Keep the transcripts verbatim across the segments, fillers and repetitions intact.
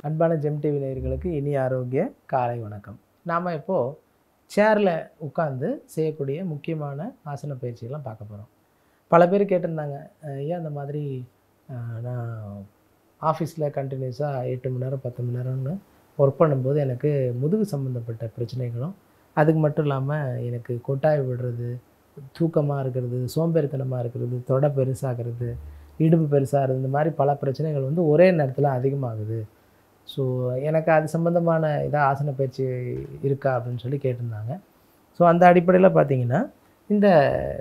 அன்பான GeM TV நேயர்களுக்கு இனிய ஆரோக்கிய காலை வணக்கம். நாம் இப்போது சேரில் உட்காந்து செய்யக்கூடிய முக்கியமான ஆசன பயிற்சிகள்லாம் பார்க்க போகிறோம். பல பேர் கேட்டிருந்தாங்க, ஏன் அந்த மாதிரி நான் ஆஃபீஸில் கண்டினியூஸாக எட்டு மணி நேரம் பத்து மணி நேரம்னு ஒர்க் பண்ணும்போது எனக்கு முதுகு சம்மந்தப்பட்ட பிரச்சனைகளும், அதுக்கு மட்டும் இல்லாமல் எனக்கு கொட்டாய் விடுறது, தூக்கமாக இருக்கிறது, சோம்பேறித்தனமாக இருக்கிறது, தொடை பெருசாகிறது, இடுப்பு பெருசாகிறது, இந்த மாதிரி பல பிரச்சனைகள் வந்து ஒரே நேரத்தில் அதிகமாகுது. ஸோ எனக்கு அது சம்மந்தமான இதாக ஆசன பயிற்சி இருக்கா அப்படின்னு சொல்லி கேட்டிருந்தாங்க. ஸோ அந்த அடிப்படையில் பார்த்திங்கன்னா, இந்த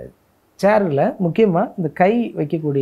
சேரில் முக்கியமாக இந்த கை வைக்கக்கூடிய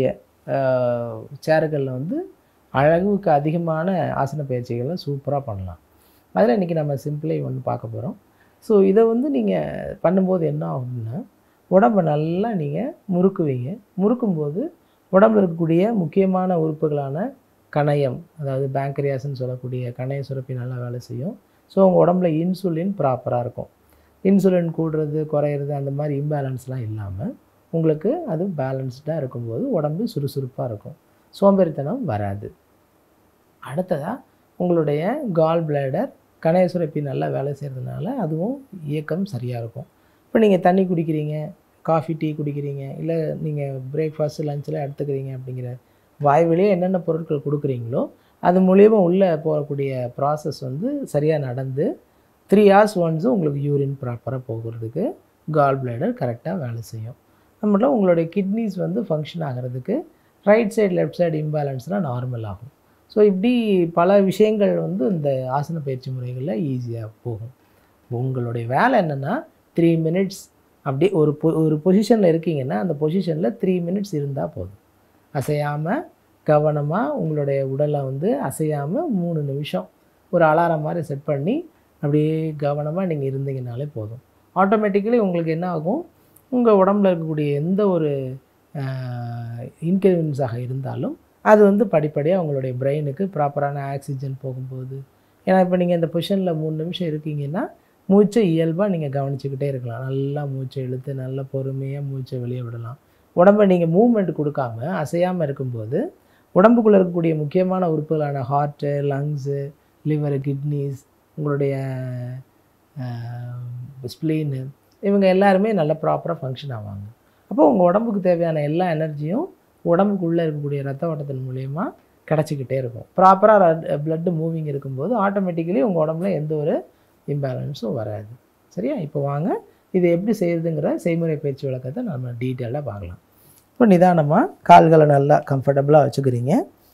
சேருகளில் வந்து அளவுக்கு அதிகமான ஆசன பயிற்சிகளை சூப்பராக பண்ணலாம். அதில் இன்றைக்கி நம்ம சிம்பிளை ஒன்று பார்க்க போகிறோம். ஸோ இதை வந்து நீங்கள் பண்ணும்போது என்ன ஆகும்னா, உடம்பை நல்லா நீங்கள் முறுக்குவீங்க. முறுக்கும்போது உடம்பில் இருக்கக்கூடிய முக்கியமான உறுப்புகளான கணையம், அதாவது பேங்க்ரியாஸ்ன்னு சொல்லக்கூடிய கணைய சுரப்பி நல்லா வேலை செய்யும். ஸோ உங்கள் உடம்புல இன்சுலின் ப்ராப்பராக இருக்கும். இன்சுலின் கூடுறது குறையிறது அந்த மாதிரி இம்பேலன்ஸ்லாம் இல்லாமல் உங்களுக்கு அது பேலன்ஸ்டாக இருக்கும்போது உடம்பு சுறுசுறுப்பாக இருக்கும், சோம்பேறித்தனம் வராது. அடுத்ததாக உங்களுடைய கால் பிளேடர், கணைய சுரப்பி நல்லா வேலை செய்கிறதுனால அதுவும் இயக்கம் சரியாக இருக்கும். இப்போ நீங்கள் தண்ணி குடிக்கிறீங்க, காஃபி டீ குடிக்கிறீங்க, இல்லை நீங்கள் பிரேக்ஃபாஸ்ட்டு லஞ்சில் எடுத்துக்கிறீங்க அப்படிங்கிற வாய்வழியே என்னென்ன பொருட்கள் கொடுக்குறீங்களோ அது மூலிமா உள்ளே போகக்கூடிய ப்ராசஸ் வந்து சரியாக நடந்து த்ரீ ஹார்ஸ் ஒன்ஸு உங்களுக்கு யூரின் ப்ராப்பராக போகிறதுக்கு கால் பிளேடர் கரெக்டாக வேலை செய்யும். அது மட்டும் உங்களுடைய கிட்னிஸ் வந்து ஃபங்க்ஷன் ஆகிறதுக்கு ரைட் சைடு லெஃப்ட் சைடு இம்பேலன்ஸ்லாம் நார்மல் ஆகும். ஸோ இப்படி பல விஷயங்கள் வந்து இந்த ஆசன பயிற்சி முறைகளில் ஈஸியாக போகும். உங்களுடைய வேலை என்னென்னா, த்ரீ மினிட்ஸ் அப்படி ஒரு பொ ஒரு பொசிஷனில் இருக்கீங்கன்னா அந்த பொசிஷனில் த்ரீ மினிட்ஸ் இருந்தால் போதும். அசையாமல் கவனமாக உங்களுடைய உடலை வந்து அசையாமல் மூணு நிமிஷம் ஒரு அலாரம் மாதிரி செட் பண்ணி அப்படியே கவனமாக நீங்கள் இருந்தீங்கனாலே போதும். ஆட்டோமேட்டிக்கலி உங்களுக்கு என்ன ஆகும், உங்கள் உடம்புல இருக்கக்கூடிய எந்த ஒரு இன்கன்வீனியன்ஸாக இருந்தாலும் அது வந்து படிப்படியாக உங்களுடைய பிரெயினுக்கு ப்ராப்பரான ஆக்சிஜன் போகும்போது, ஏன்னா இப்போ நீங்கள் இந்த பொசிஷனில் மூணு நிமிஷம் இருக்கீங்கன்னா மூச்சை இயல்பாக நீங்கள் கவனிச்சுக்கிட்டே இருக்கலாம். நல்லா மூச்சை இழுத்து நல்லா பொறுமையாக மூச்சை வெளியே விடலாம். உடம்பை நீங்கள் மூவ்மெண்ட் கொடுக்காம அசையாமல் இருக்கும்போது உடம்புக்குள்ளே இருக்கக்கூடிய முக்கியமான உறுப்புகளான ஹார்ட்டு, லங்ஸு, லிவரு, கிட்னிஸ், உங்களுடைய ஸ்ப்ளீனு, இவங்க எல்லாருமே நல்லா ப்ராப்பராக ஃபங்க்ஷன் ஆவாங்க. அப்போ உங்கள் உடம்புக்கு தேவையான எல்லா எனர்ஜியும் உடம்புக்குள்ளே இருக்கக்கூடிய ரத்த ஓட்டத்தின் மூலயமா கிடச்சிக்கிட்டே இருக்கும். ப்ராப்பராக ப்ளட்டு மூவிங் இருக்கும்போது ஆட்டோமேட்டிக்கலி உங்கள் உடம்புல எந்த ஒரு இம்பேலன்ஸும் வராது. சரியா? இப்போ வாங்க இது எப்படி செய்யுதுங்கிற செய்முறை பயிற்சி விளக்கத்தை நம்ம டீட்டெயிலாக பார்க்கலாம். இப்போ நிதானமாக கால்களை நல்லா கம்ஃபர்டபுளாக வச்சுக்கிறீங்க.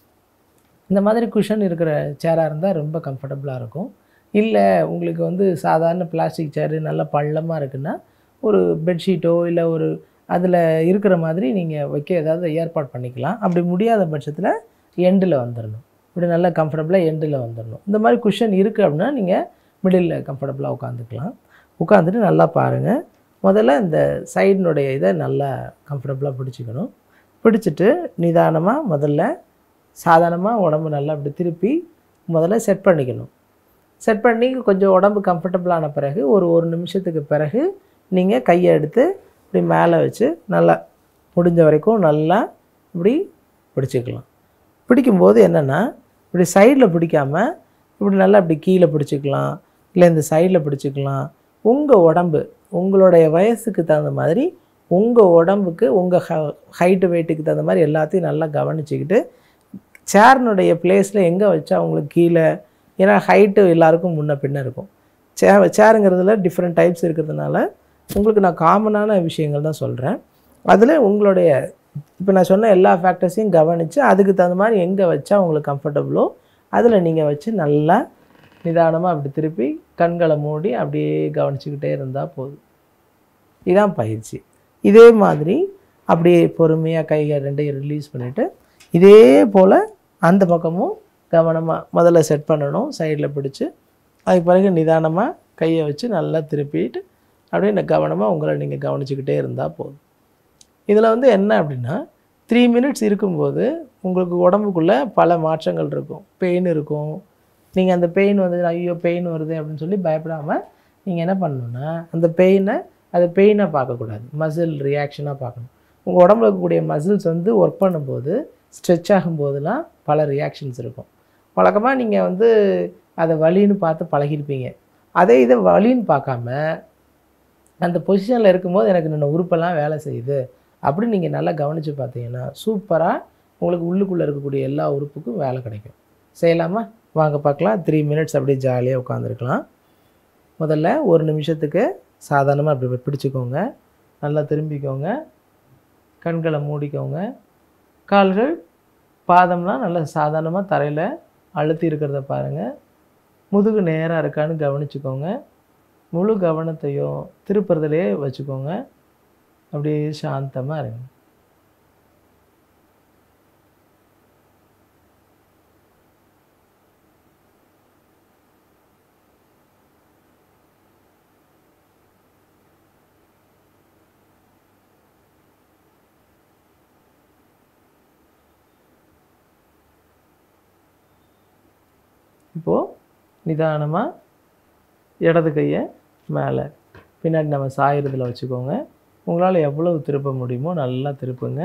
இந்த மாதிரி குஷன் இருக்கிற சேராக இருந்தால் ரொம்ப கம்ஃபர்டபுளாக இருக்கும். இல்லை உங்களுக்கு வந்து சாதாரண பிளாஸ்டிக் சேரு நல்லா பள்ளமாக இருக்குன்னா ஒரு பெட்ஷீட்டோ இல்லை ஒரு அதில் இருக்கிற மாதிரி நீங்கள் வைக்க ஏதாவது ஏற்பாடு பண்ணிக்கலாம். அப்படி முடியாத பட்சத்தில் எண்டில் வந்துடணும். இப்படி நல்லா கம்ஃபர்டபுளாக எண்டில் வந்துடணும். இந்த மாதிரி குஷன் இருக்குது அப்படின்னா நீங்கள் மிடில் கம்ஃபர்டபுளாக உட்காந்துக்கலாம். உட்காந்துட்டு நல்லா பாருங்கள். முதல்ல இந்த சைடினுடைய இதை நல்லா கம்ஃபர்டபுளாக பிடிச்சிக்கணும். பிடிச்சிட்டு நிதானமாக முதல்ல சாதாரணமாக உடம்பு நல்லா அப்படி திருப்பி முதல்ல செட் பண்ணிக்கணும். செட் பண்ணி கொஞ்சம் உடம்பு கம்ஃபர்டபுளான பிறகு ஒரு ஒரு நிமிஷத்துக்கு பிறகு நீங்கள் கையை எடுத்து இப்படி மேலே வச்சு நல்லா முடிஞ்ச வரைக்கும் நல்லா இப்படி பிடிச்சிக்கலாம். பிடிக்கும்போது என்னென்னா, இப்படி சைடில் பிடிக்காமல் இப்படி நல்லா இப்படி கீழே பிடிச்சிக்கலாம், இல்லை இந்த சைடில் பிடிச்சிக்கலாம். உங்கள் உடம்பு உங்களுடைய வயசுக்கு தகுந்த மாதிரி உங்கள் உடம்புக்கு உங்கள் ஹ ஹைட்டு வெயிட்டுக்கு தகுந்த மாதிரி எல்லாத்தையும் நல்லா கவனிச்சிக்கிட்டு சேர்னுடைய பிளேஸில் எங்கே வச்சா உங்களுக்கு கீழே, ஏன்னா ஹைட்டு எல்லாருக்கும் முன்ன பின்ன இருக்கும். சே சேருங்கிறதுல டிஃப்ரெண்ட் டைப்ஸ் இருக்கிறதுனால உங்களுக்கு நான் காமனான விஷயங்கள் தான் சொல்கிறேன். அதில் உங்களுடைய இப்போ நான் சொன்ன எல்லா ஃபேக்டர்ஸையும் கவனித்து அதுக்கு தகுந்த மாதிரி எங்கே வச்சா உங்களுக்கு கம்ஃபர்டபுளோ அதில் நீங்கள் வச்சு நல்லா நிதானமாக அப்படி திருப்பி கண்களை மூடி அப்படியே கவனிச்சுக்கிட்டே இருந்தால் போதும். இதுதான் பயிற்சி. இதே மாதிரி அப்படியே பொறுமையாக கைகள் ரெண்டையும் ரிலீஸ் பண்ணிவிட்டு இதே போல் அந்த பக்கமும் கவனமாக முதல்ல செட் பண்ணணும். சைடில் பிடிச்சி அதுக்கு பிறகு நிதானமாக கையை வச்சு நல்லா திருப்பிட்டு அப்படியே இந்த கவனமாக உங்களை நீங்கள் கவனிச்சுக்கிட்டே இருந்தால் போதும். இதில் வந்து என்ன அப்படின்னா, த்ரீ மினிட்ஸ் இருக்கும்போது உங்களுக்கு உடம்புக்குள்ளே பல மாற்றங்கள் இருக்கும். பெயின் இருக்கும். நீங்கள் அந்த பெயின் வந்து ஐயோ பெயின் வருது அப்படின்னு சொல்லி பயப்படாமல் நீங்கள் என்ன பண்ணணுன்னா, அந்த பெயினை அது பெயினாக பார்க்கக்கூடாது, மசில் ரியாக்ஷனாக பார்க்கணும். உங்கள் உடம்புல இருக்கக்கூடிய மசில்ஸ் வந்து ஒர்க் பண்ணும்போது ஸ்ட்ரெச் ஆகும்போதெல்லாம் பல ரியாக்ஷன்ஸ் இருக்கும். வழக்கமாக நீங்கள் வந்து அதை வலின்னு பார்த்து பழகிருப்பீங்க. அதே இதை வலின்னு பார்க்காம அந்த பொசிஷனில் இருக்கும்போது எனக்கு இந்த உறுப்பெல்லாம் வேலை செய்யுது அப்படின்னு நீங்கள் நல்லா கவனித்து பார்த்தீங்கன்னா சூப்பராக உங்களுக்கு உள்ளுக்குள்ளே இருக்கக்கூடிய எல்லா உறுப்புக்கும் வேலை கிடைக்கும். செய்யலாமா? வாங்க பார்க்கலாம். த்ரீ மினிட்ஸ் அப்படியே ஜாலியாக உட்காந்துருக்கலாம். முதல்ல ஒரு நிமிஷத்துக்கு சாதாரணமாக அப்படி பிடிச்சிக்கோங்க. நல்லா திரும்பிக்கோங்க. கண்களை மூடிக்கோங்க. கால்கள் பாதம்லாம் நல்லா சாதாரணமாக தரையில் அழுத்தி இருக்கிறத பாருங்கள். முதுகு நேராக இருக்கான்னு கவனிச்சுக்கோங்க. முழு கவனத்தையும் திருப்புறதுலேயே வச்சுக்கோங்க. அப்படியே சாந்தமாக இருங்க. இப்போது நிதானமாக இடது கையை மேலே பின்னாடி நம்ம சாயிறதுல வச்சுக்கோங்க. உங்களால் எவ்வளவு திருப்ப முடியுமோ நல்லா திருப்புங்க.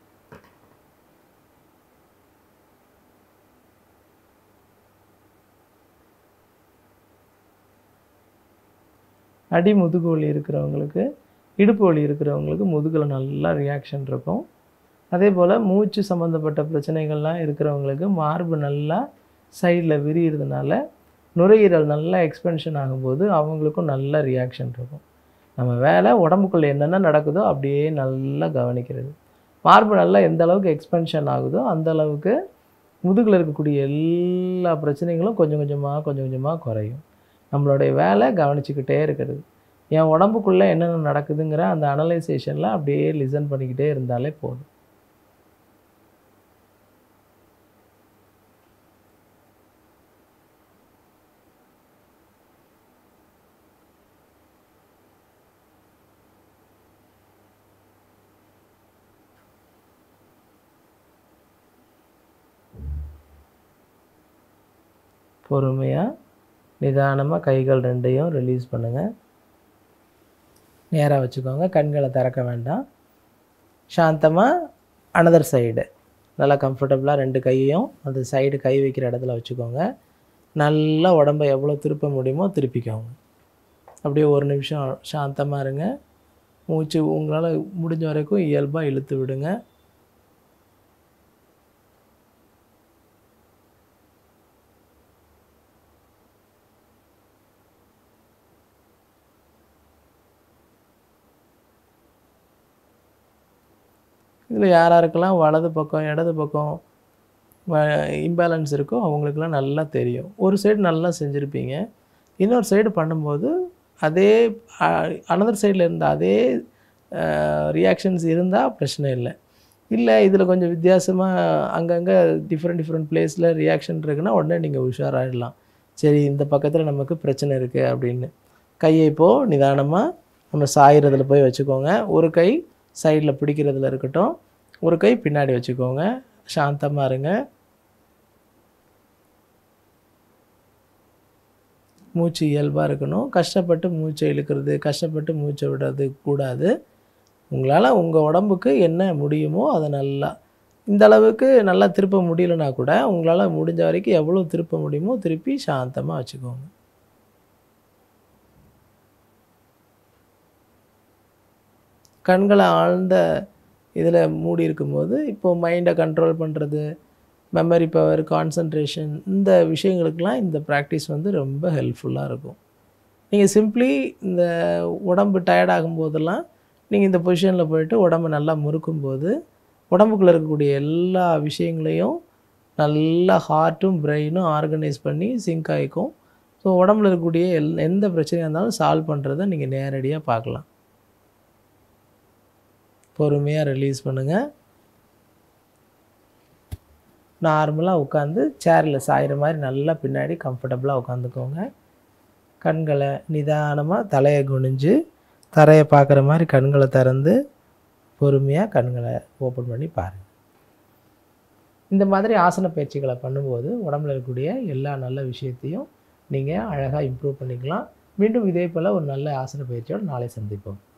அடி முதுகு வலி இருக்கிறவங்களுக்கு, இடுப்பு வலி இருக்கிறவங்களுக்கு முதுகில் நல்லா ரியாக்ஷன் இருக்கும். அதே போல் மூச்சு சம்மந்தப்பட்ட பிரச்சனைகள்லாம் இருக்கிறவங்களுக்கு மார்பு நல்லா சைடில் விரிகிறதுனால நுரையீரல் நல்லா எக்ஸ்பென்ஷன் ஆகும்போது அவங்களுக்கும் நல்ல ரியாக்ஷன் இருக்கும். நம்ம வேலை உடம்புக்குள்ளே என்னென்ன நடக்குதோ அப்படியே நல்லா கவனிக்கிறது. மார்பு நல்லா எந்த அளவுக்கு எக்ஸ்பென்ஷன் ஆகுதோ அந்த அளவுக்கு முதுகில் இருக்கக்கூடிய எல்லா பிரச்சனைகளும் கொஞ்சம் கொஞ்சமாக கொஞ்சம் கொஞ்சமாக குறையும். நம்மளுடைய வேலை கவனிச்சுக்கிட்டே இருக்கிறது. என் உடம்புக்குள்ளே என்னென்ன நடக்குதுங்கிற அந்த அனலைசேஷனில் அப்படியே லிசன் பண்ணிக்கிட்டே இருந்தாலே போதும். பொறுமையாக நிதானமாக கைகள் ரெண்டையும் ரிலீஸ் பண்ணுங்கள். நேராக வச்சுக்கோங்க. கண்களை திறக்க வேண்டாம். சாந்தமாக அனதர் சைடு நல்லா கம்ஃபர்டபுளாக ரெண்டு கையையும் அந்த சைடு கை வைக்கிற இடத்துல வச்சுக்கோங்க. நல்லா உடம்பை எவ்வளோ திருப்ப முடியுமோ திருப்பிக்கோங்க. அப்படியே ஒரு நிமிஷம் சாந்தமாக இருங்க. மூச்சு உங்களால் முடிஞ்ச வரைக்கும் இயல்பாக இழுத்து விடுங்க. இதில் யார் யாருக்கெல்லாம் வலது பக்கம் இடது பக்கம் இம்பேலன்ஸ் இருக்கோ அவங்களுக்கெல்லாம் நல்லா தெரியும். ஒரு சைடு நல்லா செஞ்சுருப்பீங்க. இன்னொரு சைடு பண்ணும்போது அதே அனதர் சைடில் இருந்த அதே ரியாக்ஷன்ஸ் இருந்தால் பிரச்சனை இல்லை. இல்லை இதில் கொஞ்சம் வித்தியாசமாக அங்கங்கே டிஃப்ரெண்ட் டிஃப்ரெண்ட் பிளேஸில் ரியாக்ஷன் இருக்குன்னா உடனே நீங்கள் உஷாராகிடலாம். சரி இந்த பக்கத்தில் நமக்கு பிரச்சனை இருக்குது அப்படின்னு. கையை இப்போது நிதானமாக நம்ம சாயிறதுல போய் வச்சுக்கோங்க. ஒரு கை சைடில் பிடிக்கிறதுல இருக்கட்டும். ஒரு கை பின்னாடி வச்சுக்கோங்க. சாந்தமாக இருங்க. மூச்சு இயல்பாக இருக்கணும். கஷ்டப்பட்டு மூச்சை இழுக்கிறது, கஷ்டப்பட்டு மூச்சை விடுறது கூடாது. உங்களால் உங்கள் உடம்புக்கு என்ன முடியுமோ அதை நல்லா இந்த அளவுக்கு நல்லா திருப்ப முடியலனா கூட உங்களால் முடிஞ்ச வரைக்கும் எவ்வளோ திருப்ப முடியுமோ திருப்பி சாந்தமாக வச்சுக்கோங்க. கண்களை ஆழ்ந்த இதில் மூடி இருக்கும்போது இப்போது மைண்டை கண்ட்ரோல் பண்ணுறது, மெமரி பவர், கான்சன்ட்ரேஷன் இந்த விஷயங்களுக்கெல்லாம் இந்த ப்ராக்டிஸ் வந்து ரொம்ப ஹெல்ப்ஃபுல்லாக இருக்கும். நீங்கள் சிம்பிளி இந்த உடம்பு டயர்டாகும் போதெல்லாம் நீங்கள் இந்த பொசிஷனில் போய்ட்டு உடம்பை நல்லா முறுக்கும்போது உடம்புக்குள்ளே இருக்கக்கூடிய எல்லா விஷயங்களையும் நல்லா ஹார்ட்டும் பிரெயினும் ஆர்கனைஸ் பண்ணி சிங்க் ஆகிக்கும். ஸோ உடம்புல இருக்கக்கூடிய எல் எந்த பிரச்சனையாக இருந்தாலும் சால்வ் பண்ணுறதை நீங்கள் நேரடியாக பார்க்கலாம். பொறுமையாக ரிலீஸ் பண்ணுங்கள். நார்மலாக உட்காந்து சேரில் சாயிற மாதிரி நல்லா பின்னாடி கம்ஃபர்டபுளாக உட்காந்துக்கோங்க. கண்களை நிதானமாக தலையை குனிஞ்சு தரையை பார்க்குற மாதிரி கண்களை திறந்து பொறுமையாக கண்களை ஓப்பன் பண்ணி பாருங்கள். இந்த மாதிரி ஆசன பயிற்சிகளை பண்ணும்போது உடம்புல இருக்கக்கூடிய எல்லா நல்ல விஷயத்தையும் நீங்கள் அழகாக இம்ப்ரூவ் பண்ணிக்கலாம். மீண்டும் இதே போல் ஒரு நல்ல ஆசன பயிற்சியோடு நாளை சந்திப்போம்.